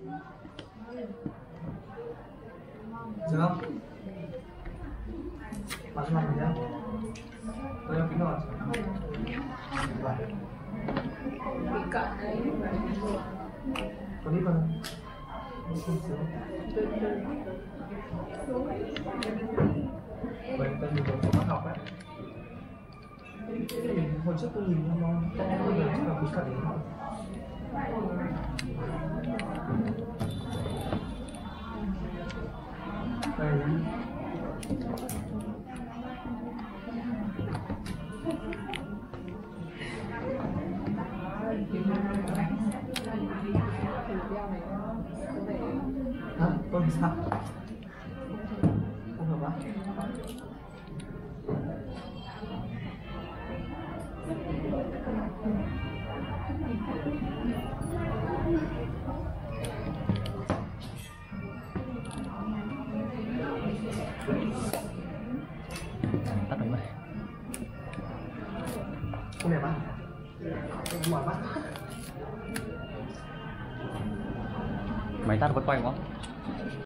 Được không? Bắn xong rồi nhá. Tôi đang kính rồi. Bị cận đấy. Có đi vào. Vậy tên mình có bắt học đấy. Hồi trước tôi nhìn nó to, bây giờ chắc là bí cận đấy thôi. Đây nhá. Hả? Tôi sao? Không hợp á? Tắt rồi. Không đẹp á? Mỏi mắt. Máy tắt vẫn quay không?